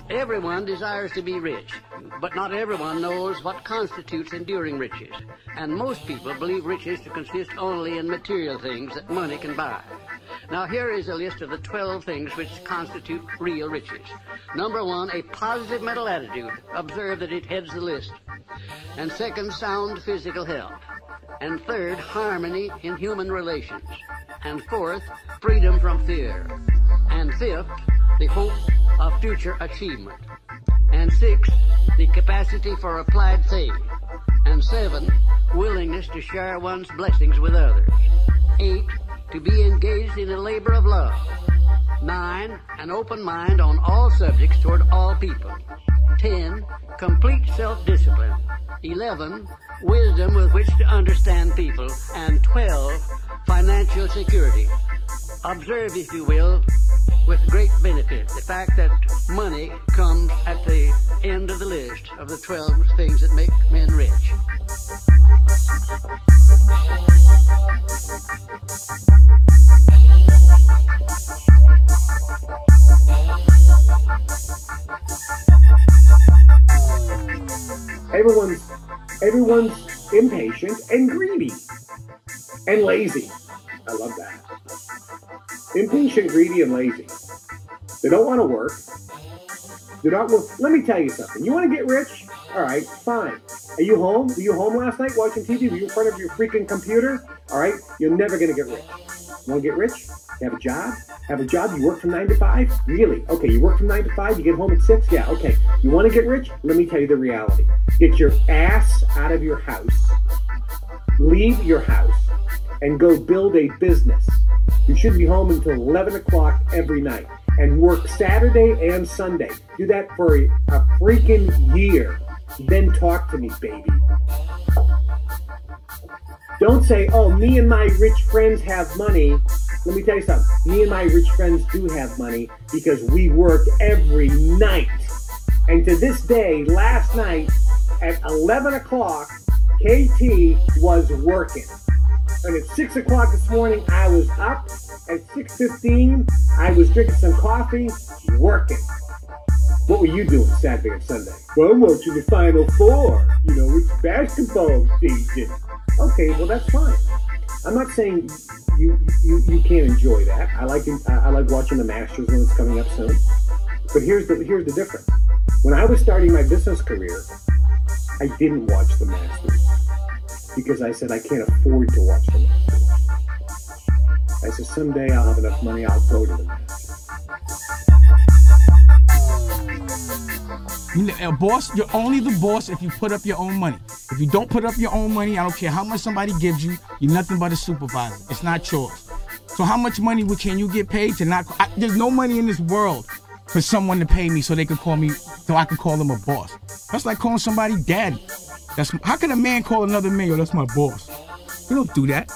Everyone desires to be rich, but not everyone knows what constitutes enduring riches. And most people believe riches to consist only in material things that money can buy. Now here is a list of the 12 things which constitute real riches. Number 1, a positive mental attitude. Observe that it heads the list. And second, sound physical health. And third, harmony in human relations. And fourth, freedom from fear. And fifth, the hope of future achievement. And sixth, the capacity for applied faith. And 7, willingness to share one's blessings with others. 8, to be engaged in a labor of love. 9, an open mind on all subjects toward all people. 10, complete self-discipline. 11, wisdom with which to understand people. And 12, financial security. Observe, if you will, with great benefit, the fact that money comes at the end of the list of the 12 things that make men rich. Everyone's impatient and greedy and lazy. I love that. Impatient, greedy, and lazy. They don't want to work. Let me tell you something. You want to get rich? All right, fine. Are you home? Were you home last night watching TV? Were you in front of your freaking computer? All right, you're never going to get rich. You want to get rich? You have a job? Have a job? You work from 9 to 5? Really? Okay, you work from 9 to 5, you get home at 6? Yeah, okay. You want to get rich? Let me tell you the reality. Get your ass out of your house. Leave your house and go build a business. You should be home until 11 o'clock every night and work Saturday and Sunday. Do that for a freaking year. Then talk to me, baby. Don't say, oh, me and my rich friends have money. Let me tell you something. Me and my rich friends do have money because we work every night. And to this day, last night at 11 o'clock, KT was working. And at 6 o'clock this morning, I was up. At 6:15, I was drinking some coffee, working. What were you doing Saturday and Sunday? Well, I'm watching the Final Four. You know, it's basketball season. Okay, well, that's fine. I'm not saying you can't enjoy that. I like watching the Masters when it's coming up soon. But here's the difference. When I was starting my business career, I didn't watch the Masters because I said I can't afford to watch the Masters. I said someday I'll have enough money, I'll go to the Masters. A boss, you're only the boss if you put up your own money. If you don't put up your own money, I don't care how much somebody gives you, you're nothing but a supervisor. It's not yours. So how much money can you get paid to not... there's no money in this world for someone to pay me so they can call me, so I can call them a boss. That's like calling somebody daddy. How can a man call another man, yo, that's my boss? You don't do that.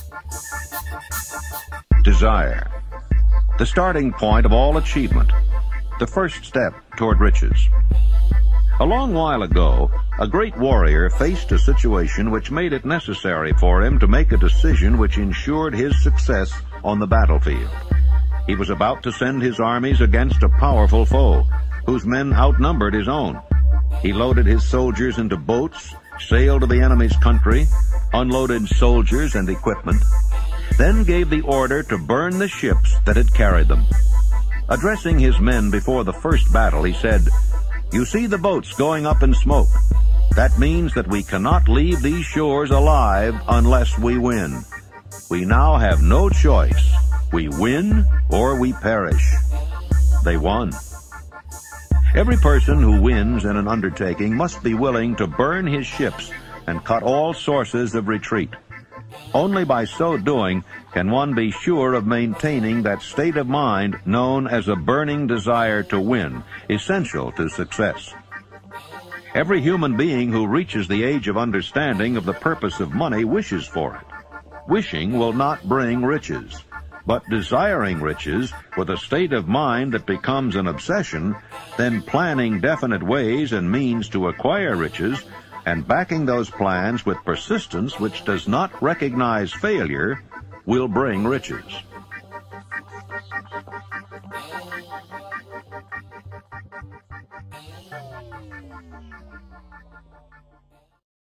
Desire. The starting point of all achievement. The first step toward riches. A long while ago, a great warrior faced a situation which made it necessary for him to make a decision which ensured his success on the battlefield. He was about to send his armies against a powerful foe, whose men outnumbered his own. He loaded his soldiers into boats, sailed to the enemy's country, unloaded soldiers and equipment, then gave the order to burn the ships that had carried them. Addressing his men before the first battle, he said, "You see the boats going up in smoke. That means that we cannot leave these shores alive unless we win. We now have no choice. We win or we perish." They won. Every person who wins in an undertaking must be willing to burn his ships and cut all sources of retreat. Only by so doing can one be sure of maintaining that state of mind known as a burning desire to win, essential to success. Every human being who reaches the age of understanding of the purpose of money wishes for it. Wishing will not bring riches, but desiring riches with a state of mind that becomes an obsession, then planning definite ways and means to acquire riches, and backing those plans with persistence which does not recognize failure, will bring riches.